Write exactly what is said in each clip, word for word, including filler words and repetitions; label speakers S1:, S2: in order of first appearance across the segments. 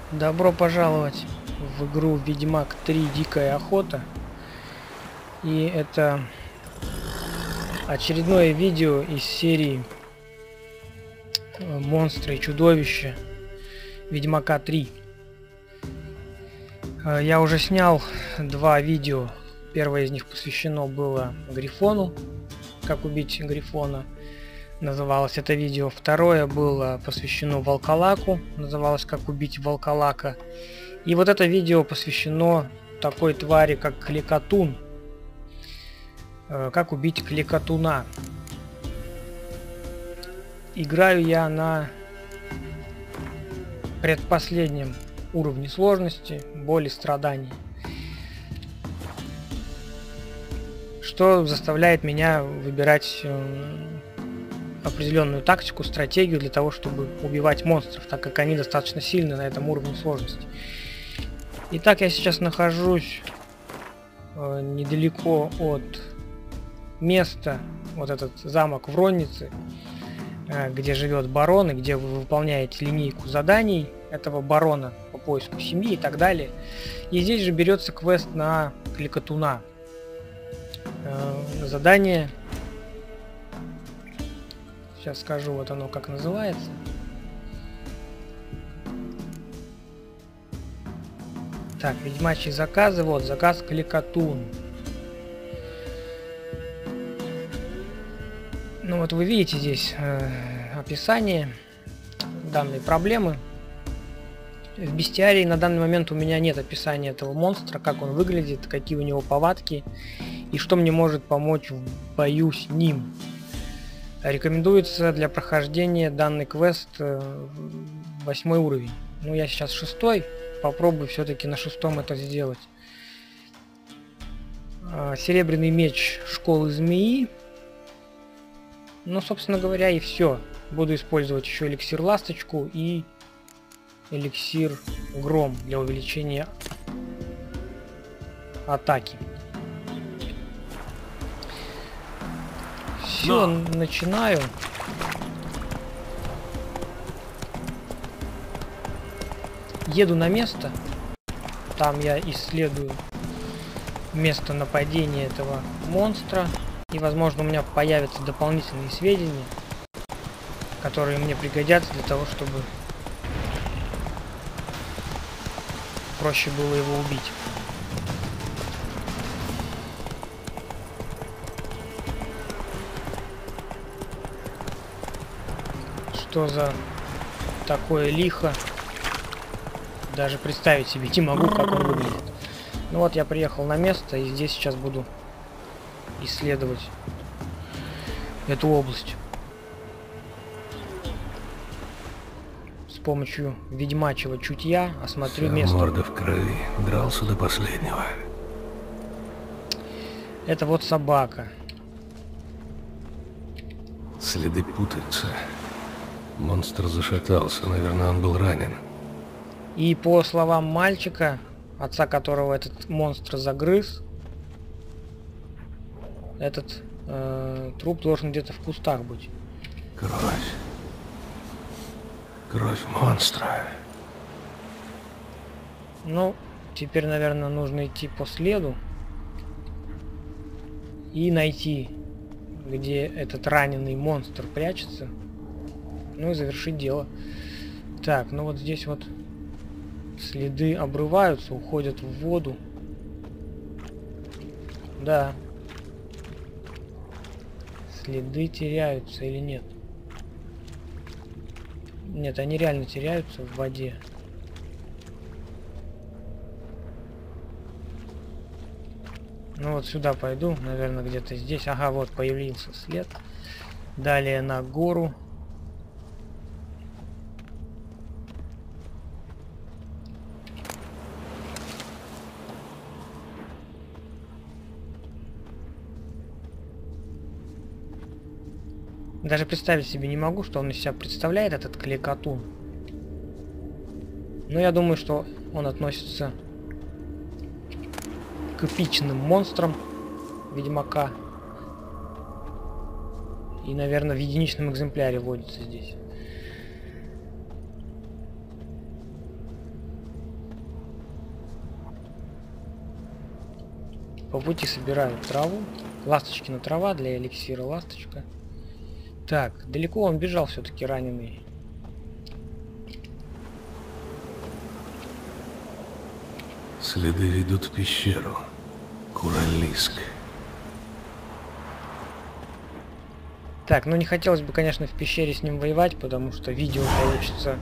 S1: Добро пожаловать в игру Ведьмак три Дикая охота. И это очередное видео из серии Монстры и чудовища Ведьмака три. Я уже снял два видео. Первое из них посвящено было Грифону, как убить Грифона. Называлось это видео. Второе было посвящено Волколаку. Называлось «Как убить Волколака». И вот это видео посвящено такой твари, как Кликотун. Как убить Кликотуна. Играю я на предпоследнем уровне сложности, боли, страданий. Что заставляет меня выбирать определенную тактику, стратегию для того, чтобы убивать монстров, так как они достаточно сильны на этом уровне сложности. Итак, я сейчас нахожусь э, недалеко от места, вот этот замок в Роннице, э, где живет барон, и где вы выполняете линейку заданий этого барона по поиску семьи и так далее. И здесь же берется квест на Кликотуна. Э, задание... Сейчас скажу, вот оно как называется. Так, ведьмачьи заказы. Вот, заказ Кликотун. Ну вот вы видите здесь э, описание данной проблемы. В бестиарии на данный момент у меня нет описания этого монстра, как он выглядит, какие у него повадки и что мне может помочь в бою с ним. Рекомендуется для прохождения данный квест восьмой уровень. Ну, я сейчас шестой. Попробую все-таки на шестом это сделать. Серебряный меч школы змеи. Ну, собственно говоря, и все. Буду использовать еще эликсир ласточку и эликсир гром для увеличения атаки. Все, начинаю. Еду на место. Там я исследую место нападения этого монстра. И, возможно, у меня появятся дополнительные сведения, которые мне пригодятся для того, чтобы проще было его убить. Что за такое лихо, даже представить себе не могу, как он выглядит. Ну вот я приехал на место, и здесь сейчас буду исследовать эту область с помощью ведьмачьего чутья. Осмотрю
S2: Вся
S1: место.
S2: Морда в крови, дрался до последнего.
S1: Это вот собака.
S2: Следы путаются. Монстр зашатался, наверное, он был ранен.
S1: И по словам мальчика, отца которого этот монстр загрыз, этот э, труп должен где-то в кустах быть.
S2: Кровь. Кровь монстра.
S1: Ну, теперь, наверное, нужно идти по следу и найти, где этот раненый монстр прячется. Ну и завершить дело. Так, ну вот здесь вот следы обрываются, уходят в воду. Да. Следы теряются или нет? Нет, они реально теряются в воде. Ну вот сюда пойду, наверное, где-то здесь. Ага, вот появился след. Далее на гору. Даже представить себе не могу, что он из себя представляет, этот Кликотун. Но я думаю, что он относится к эпичным монстрам Ведьмака. И, наверное, в единичном экземпляре водится здесь. По пути собираю траву. Ласточкина трава для эликсира, ласточка. Так, далеко он бежал все-таки раненый.
S2: Следы ведут в пещеру. Куралиск.
S1: Так, ну не хотелось бы, конечно, в пещере с ним воевать, потому что видео получится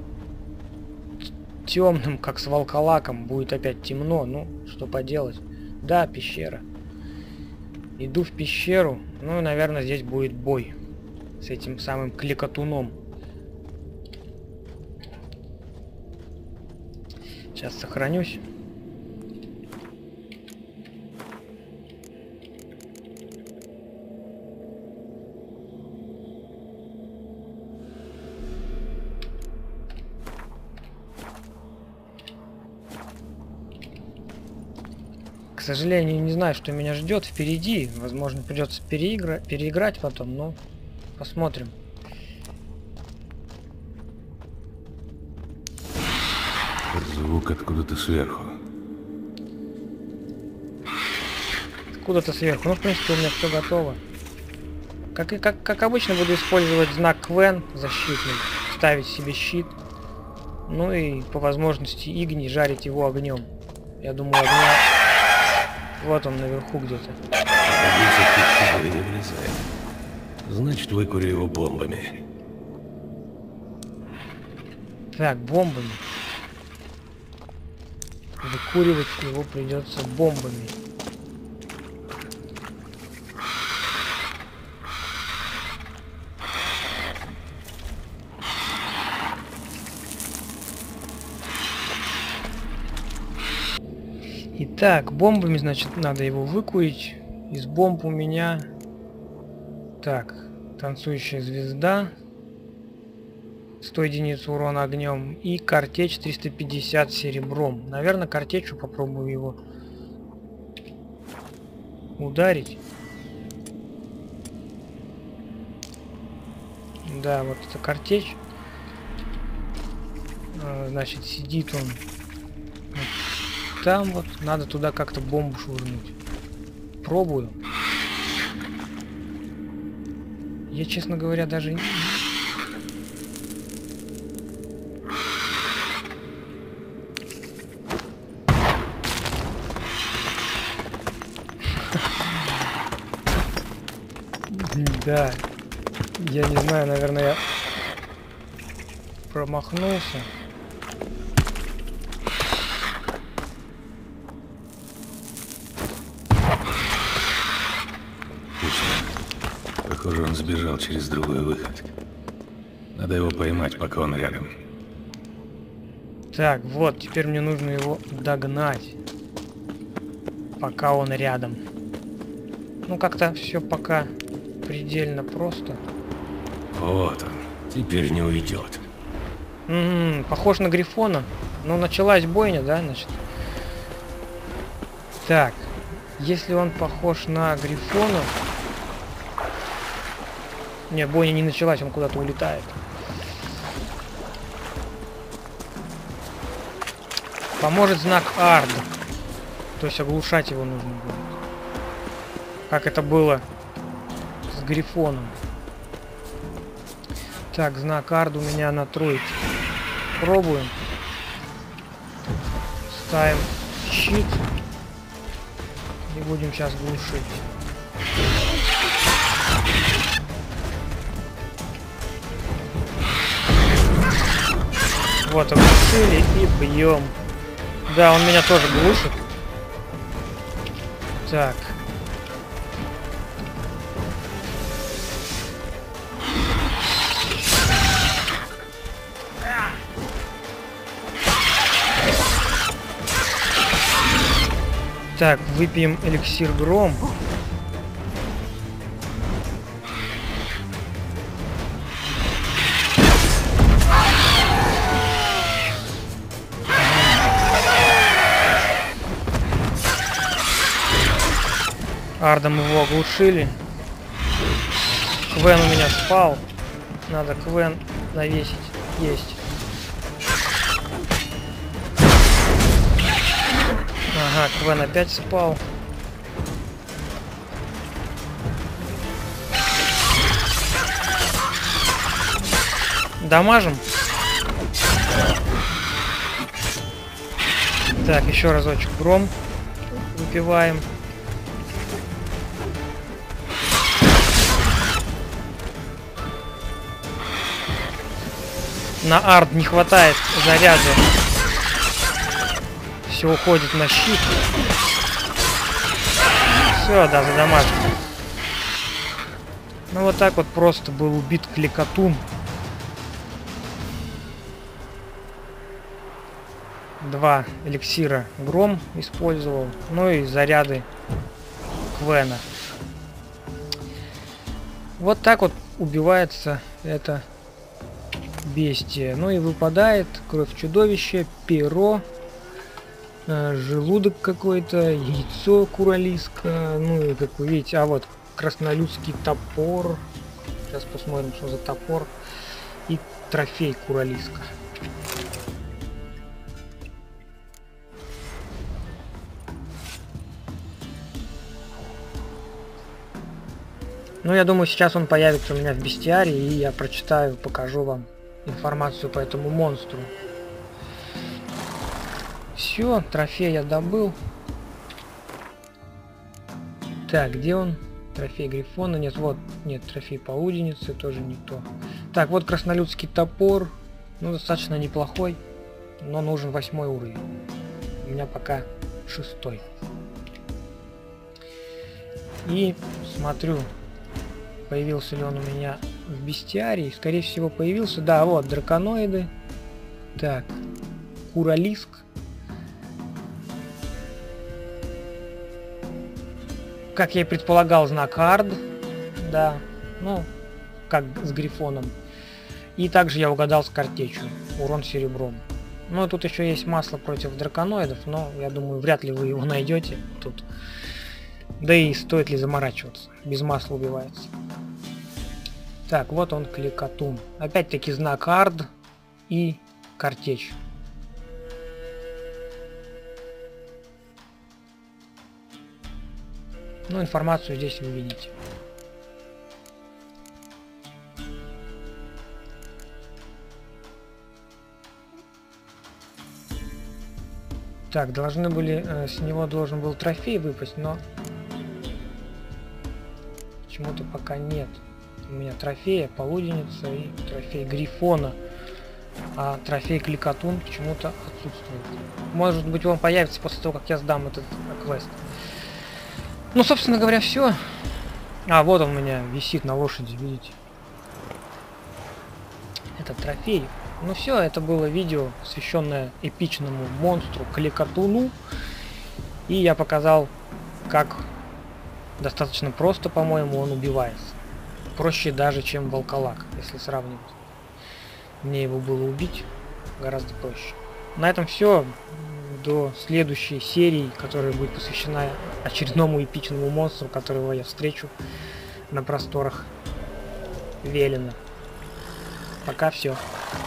S1: темным, как с волколаком. Будет опять темно, ну, что поделать. Да, пещера. Иду в пещеру. Ну, и, наверное, здесь будет бой с этим самым кликотуном. Сейчас сохранюсь. К сожалению, не знаю, что меня ждет впереди. Возможно, придется переигра... переиграть потом, но посмотрим.
S2: Звук откуда-то сверху.
S1: Откуда-то сверху. Ну, в принципе, у меня все готово. Как, и, как, как обычно, буду использовать знак Квен защитный. Ставить себе щит. Ну и по возможности игни жарить его огнем. Я думаю, огня... Вот он наверху где-то.
S2: Не влезает. Значит, выкури его бомбами.
S1: Так, бомбами. Выкуривать его придется бомбами. Итак, бомбами, значит, надо его выкурить. Из бомб у меня... Так, танцующая звезда. сто единиц урона огнем. И картечь триста пятьдесят серебром. Наверное, картечью попробую его ударить. Да, вот это картечь. Значит, сидит он вот там вот. Надо туда как-то бомбу швырнуть. Пробую. Я, честно говоря, даже... Да. Я не знаю, наверное, я промахнулся.
S2: Похоже, он сбежал через другой выход. Надо его поймать, пока он рядом.
S1: Так, вот, теперь мне нужно его догнать, пока он рядом. Ну, как-то все пока предельно просто.
S2: Вот он. Теперь не уйдет.
S1: М-м, похож на Грифона. Ну, началась бойня, да, значит. Так, если он похож на Грифона... Не, бойня не началась, он куда-то улетает. Поможет знак Ард. То есть оглушать его нужно будет. Как это было с Грифоном. Так, знак Ард у меня на тройке. Пробуем. Ставим щит. И будем сейчас глушить. Вот, оглушили и бьем. Да, он меня тоже глушит. Так. Так, выпьем эликсир Гром. Ардом его оглушили. Квен у меня спал. Надо Квен навесить. Есть. Ага, Квен опять спал. дамажим. Так, еще разочек гром выпиваем. На арт не хватает заряда. Все уходит на щит. Все, да, задамажим. Ну вот так вот просто был убит кликатун. Два эликсира гром использовал. Ну и заряды Квена. Вот так вот убивается это бестия. Ну и выпадает кровь чудовища, перо, э, желудок какой-то, яйцо куралиска. Ну и как вы видите, а вот краснолюдский топор. Сейчас посмотрим, что за топор. И трофей куралиска. Ну, я думаю, сейчас он появится у меня в бестиарии, и я прочитаю, покажу вам информацию по этому монстру. Все, трофей я добыл. Так, где он? Трофей Грифона. Нет, вот, нет, трофей полуденницы, тоже не то. Так, вот краснолюдский топор. Ну, достаточно неплохой, но нужен восьмой уровень. У меня пока шестой. И смотрю, появился ли он у меня в бестиарии. Скорее всего, появился. Да, вот, драконоиды. Так, куралиск. Как я и предполагал, знак Ард. Да, ну, как с Грифоном. И также я угадал с картечью. Урон серебром. Ну, тут еще есть масло против драконоидов, но я думаю, вряд ли вы его найдете тут. Да и стоит ли заморачиваться. Без масла убивается. Так, вот он, кликатун. Опять-таки знак Ард и картечь. Ну, информацию здесь вы видите. Так, должны были, э, с него должен был трофей выпасть, но почему-то пока нет. У меня трофея, полуденница и трофей Грифона. А трофей кликатун почему-то отсутствует. Может быть, он появится после того, как я сдам этот квест. Ну, собственно говоря, все. А, вот он у меня висит на лошади, видите? Это трофей. Ну все, это было видео, посвященное эпичному монстру кликатуну. И я показал, как достаточно просто, по-моему, он убивается. Проще даже, чем волколак, если сравнивать. Мне его было убить гораздо проще. На этом все. До следующей серии, которая будет посвящена очередному эпичному монстру, которого я встречу на просторах Велена. Пока все.